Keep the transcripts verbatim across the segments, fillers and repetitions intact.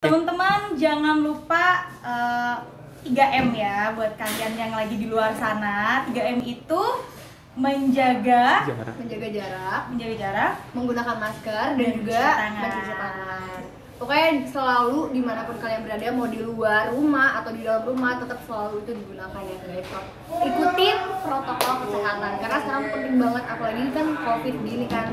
Teman-teman jangan lupa uh, tiga M ya buat kalian yang lagi di luar sana. tiga M itu menjaga jarak. menjaga jarak, menjaga jarak, menggunakan masker dan, dan juga tangan. mencuci tangan. Pokoknya selalu dimanapun kalian berada, mau di luar rumah atau di dalam rumah, tetap selalu itu digunakan ya guys. Ikutin protokol kesehatan karena sekarang penting banget, apalagi kan COVID gini kan.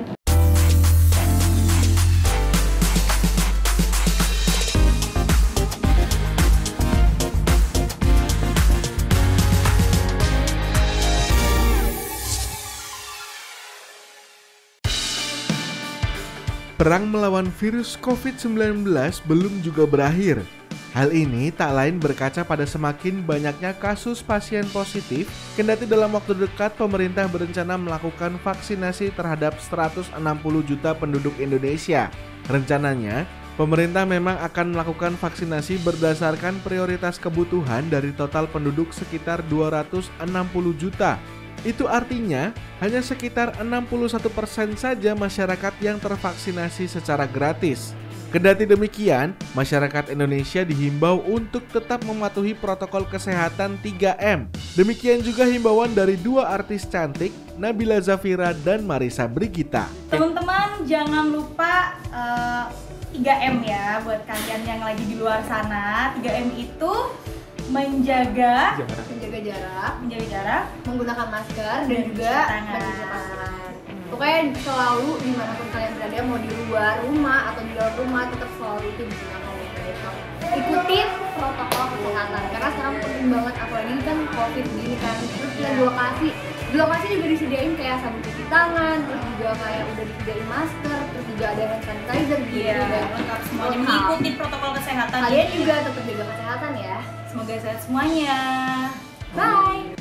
Perang melawan virus covid sembilan belas belum juga berakhir. Hal ini tak lain berkaca pada semakin banyaknya kasus pasien positif, kendati dalam waktu dekat pemerintah berencana melakukan vaksinasi terhadap seratus enam puluh juta penduduk Indonesia. Rencananya, pemerintah memang akan melakukan vaksinasi berdasarkan prioritas kebutuhan dari total penduduk sekitar dua ratus enam puluh juta. Itu artinya hanya sekitar enam puluh satu persen saja masyarakat yang tervaksinasi secara gratis. Kendati demikian, masyarakat Indonesia dihimbau untuk tetap mematuhi protokol kesehatan tiga M. Demikian juga himbauan dari dua artis cantik, Nabila Zafira dan Marissa Brigita. Teman-teman jangan lupa uh, tiga M ya buat kalian yang lagi di luar sana. tiga M itu menjaga jarak. menjaga jarak, menjaga jarak, menggunakan masker dan, dan juga tangan. mencuci tangan. Pokoknya selalu dimanapun kalian berada, mau di luar rumah atau di dalam rumah, tetap selalu itu digunakan ya guys. Ikutin protokol kesehatan karena sekarang penting banget, apalagi kan COVID gini kan. Terus kita di lokasi, di lokasi juga disediain kayak sabun cuci tangan, terus juga kayak udah disediain masker, terus juga ada hand sanitizer gitu. Iya, dan lengkap semuanya. lengkap. Mengikuti protokol kesehatan. Kalian juga tetap jaga kesehatan ya. Semoga sehat semuanya. Bye.